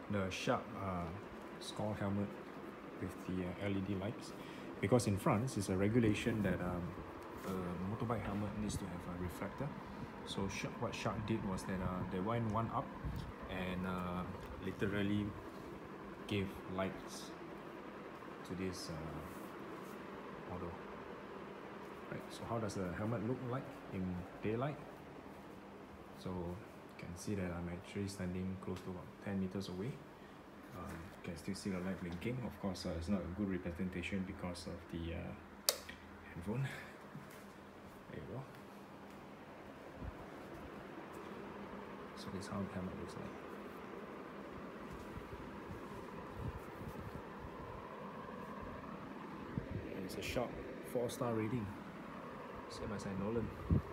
the Sharp Skwal helmet with the LED lights, because in France it's a regulation that a motorbike helmet needs to have a reflector. So what Sharp did was that they went one up and literally gave lights to this model. Right, so how does the helmet look like in daylight? So you can see that I'm actually standing close to about 10 meters away. You can still see the light blinking. Of course, it's not a good representation because of the handphone. There you go. So this is how the helmet looks like. And it's a Sharp 4-star rating, same as Nolan.